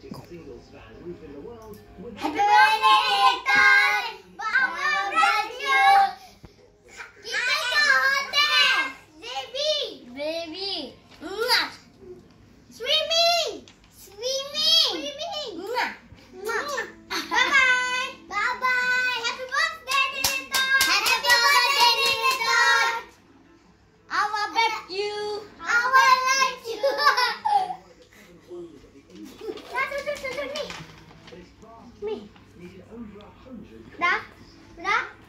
Happy birthday, Ton! Mama bless you! Kita ke hotel! Baby! Mwah! Swimming! Mwah! Bye-bye! Bye-bye! Happy birthday, Ton! Happy birthday, Ton! I will bless you! I will bless you! Me. Đó.